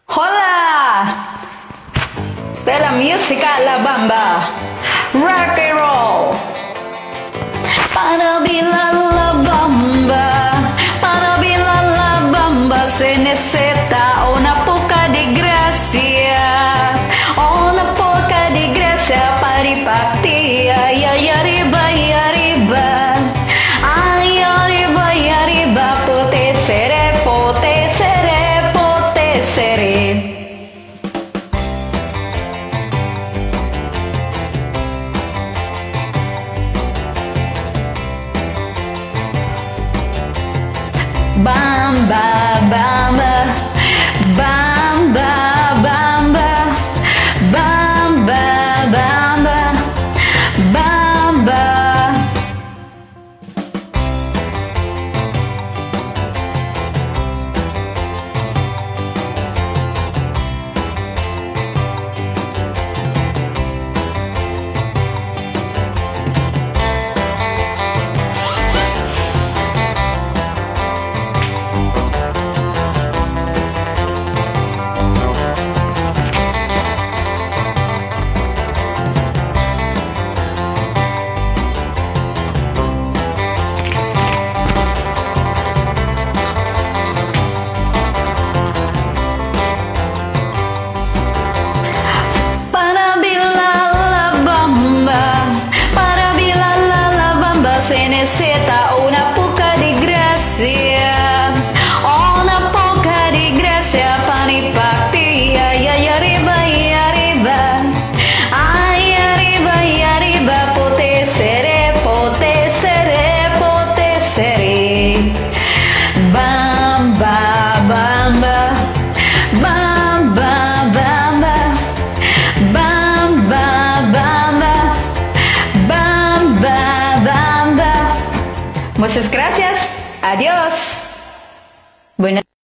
Hola! Esta es la música, la bamba. Rock and roll. Para bailar la bamba, para bailar la bamba se necesita una poca de gracia, una poca de gracia para partir y arriba y arriba, ay arriba y arriba, pote seré, pote seré, pote seré. Bamba, bamba, bamba, bamba, bamba, bamba, bamba. Se necesita una poca de gracia, una poca de gracia para partir y arriba y arriba, ay arriba y arriba, pote seré, pote seré, pote seré. Bamba, bamba, bamba, bamba, bamba, bamba, bamba, bamba. Muchas gracias. Adiós. Buenas